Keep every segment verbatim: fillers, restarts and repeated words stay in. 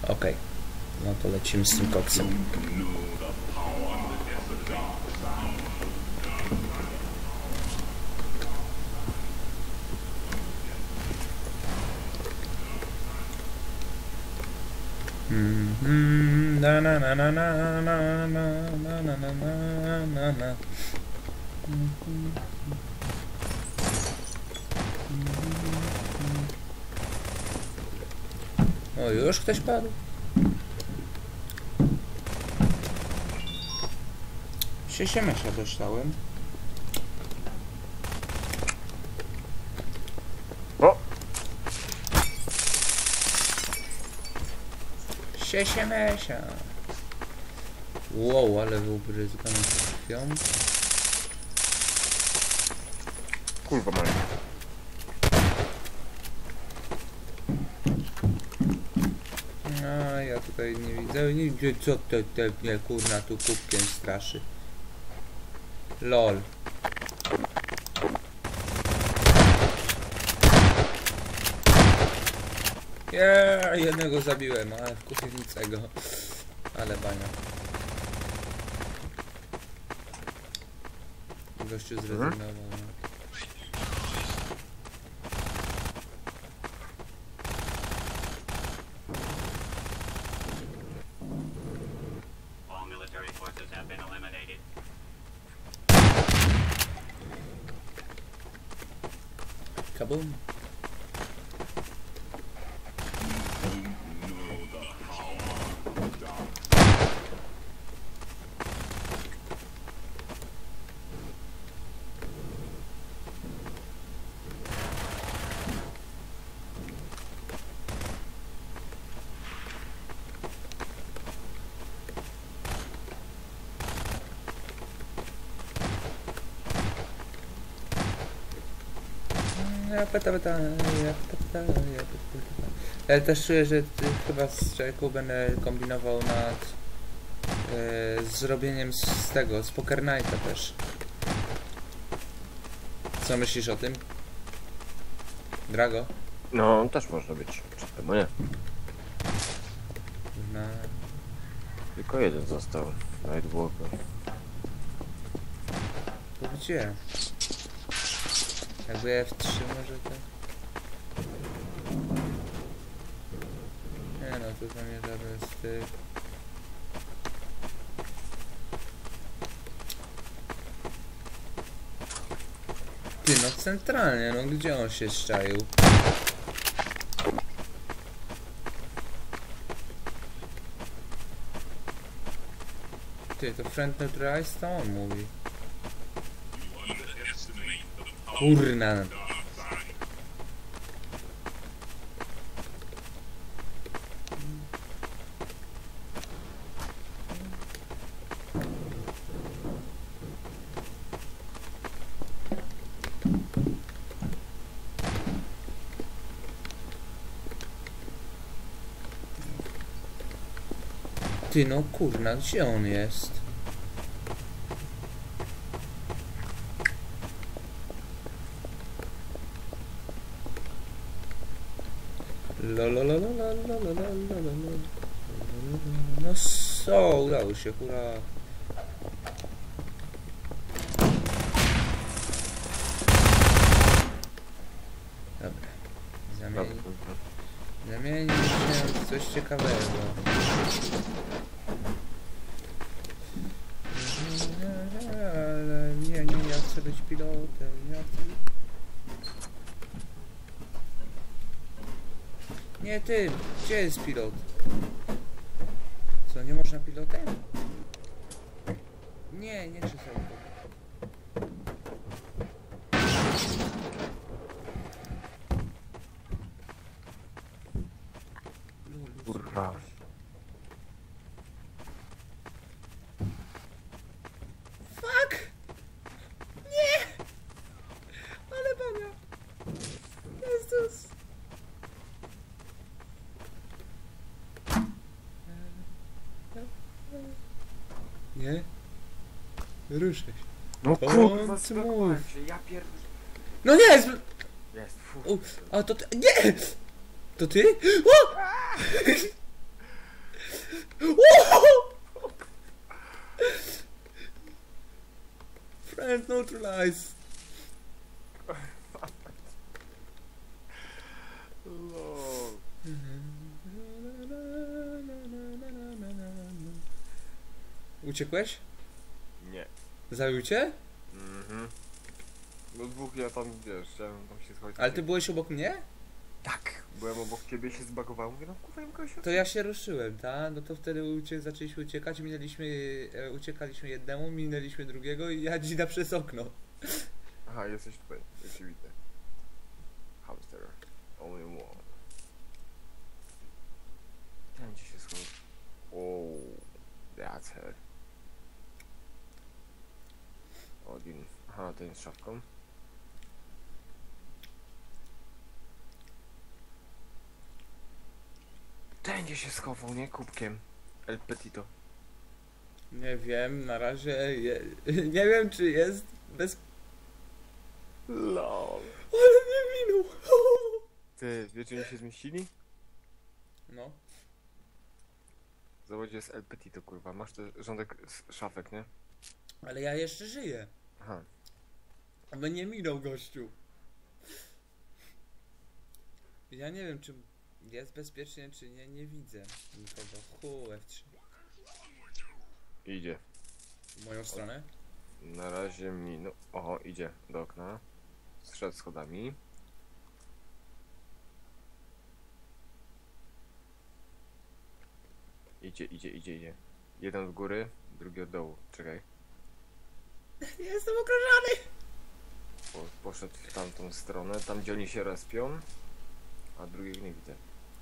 Okej. Okay. No to lecimy z tym koksem. Mm-hmm. Na na na na na na na na na na na na. O, już ktoś padł? Siesiemesza dostałem. O! Siesiemesza. Wow, ale wyubryzganą krwią. Kurwa mają. No, ja tutaj nie widzę. Nie widzę, co to te mnie kurna tu kubkiem straszy. Lol. Yeah, jednego zabiłem, ale w kuchnicego. Ale bania. Gościu zrezygnował. Kaboom. Ja pyta, pyta, ja pyta, ja pyta. Ja też czuję, że chyba z Czajką będę kombinował nad e, zrobieniem z tego, z Poker Nighta też. Co myślisz o tym? Drago? No, też może być. Czemu nie? No. Tylko jeden został. Nightwalker. To gdzie? Jakby F trzy może to... Nie no, to zamierza bez tych... Ty no centralnie, no gdzie on się szczaił? Ty, to friend neutralized, to on mówi. Kurna. Ty no kurna, gdzie on jest? No co, udało się, hura. Dobra, zamienić. Zamienić się w coś ciekawego. Ale nie, nie, ja chcę być pilotem, ja chcę... Nie ty, gdzie jest pilot? Co, nie można pilotem? Nie, nie krzesełko. Kurwa. Fuck! Nie! Ale bania! Jezus! Nie? Ruszę się. No kurwa, smów. ja pierdolę. No nie! Jest, jest fu. o, a to ty... Nie! To ty? O! Friend neutralize. Lol. Uciekłeś? Nie. Zabił cię? Mhm. No dwóch ja tam, wiesz, chciałem tam się schodzić. Ale ty byłeś obok mnie? Tak, byłem obok ciebie, się zbagowałem, mówię, no kurwa, im gościa. To ja się ruszyłem, tak? No to wtedy ucie zaczęliśmy uciekać, minęliśmy, e, uciekaliśmy jednemu, minęliśmy drugiego i ja dzida przez okno. Aha, jesteś tutaj, ja cię widzę. Hamster. Only one. Tam gdzie się schował. Oh, that's her. Odin. Aha, ten z szafką. Ten gdzie się schował, nie? Kubkiem. El Petito. Nie wiem, na razie je, nie wiem czy jest bez... Lol. Ale mnie minął! Ty, wiecie, gdzie się zmieścili? No. Zobacz, gdzie jest El Petito, kurwa. Masz ten rządek z szafek, nie? Ale ja jeszcze żyję. Aha. A mnie minął gościu. Ja nie wiem czy jest bezpiecznie czy nie, nie widzę nikogo. Hu, F trzy. Idzie. W moją stronę? Na razie mi... No, oho, idzie do okna. Zszedł schodami. Idzie, idzie, idzie, idzie. Jeden w góry, drugi od dołu. Czekaj. Jestem okrążony! Po, poszedł w tamtą stronę, tam gdzie oni się respią. A drugiego nie widzę.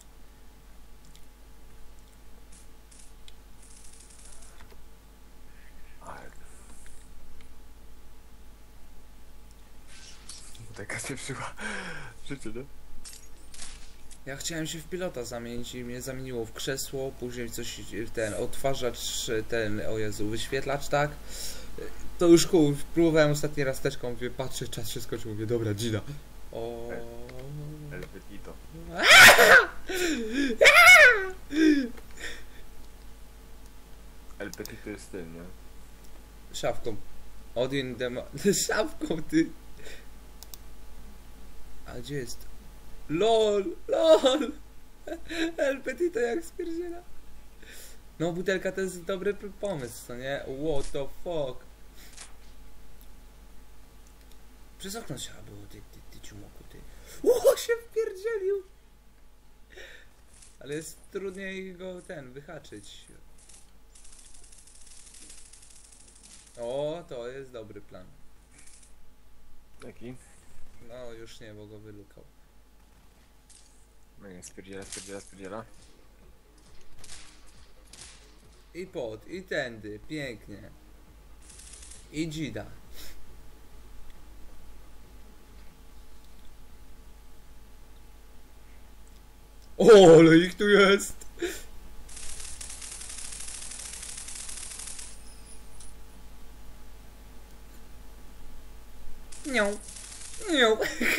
Ale... Taka spieprzyła życie, nie? Ja chciałem się w pilota zamienić i mnie zamieniło w krzesło, później coś, ten odtwarzacz, ten, o Jezu, wyświetlacz, tak? To już kół, próbowałem ostatni raz teczką, mówię, patrzę, czas się skończył, mówię, dobra, Gina. O. El Petito. El Petito jest tym, nie? Szafką. Odin dema... Szafką, ty. A gdzie jest? LOL! LOL! El Petito jak spierdziela. No butelka to jest dobry p- pomysł, co nie? What the fuck? Przez okno trzeba było, ty, ty, ty ciumoku, ty. Ło, się wpierdzielił! Ale jest trudniej go, ten, wyhaczyć. O, to jest dobry plan. Jaki? No, już nie, bo go wylukał. No nie, spierdziela, spierdziela, spierdziela. I pod, i tędy, pięknie. I dzida. O, ale ich tu jest! Nią. Nią.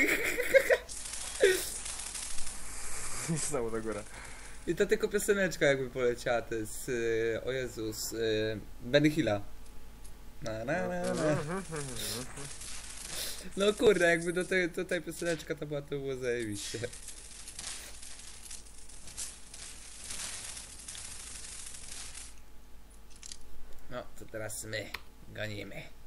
Znowu na górę. I to tylko pioseneczka jakby poleciała, to jest, yy, o Jezus, yy, Benny Hilla. Na, na, na, na. No kurde, jakby do tej, do tej pioseneczka to była, to było zajebiście. No, to teraz my gonimy.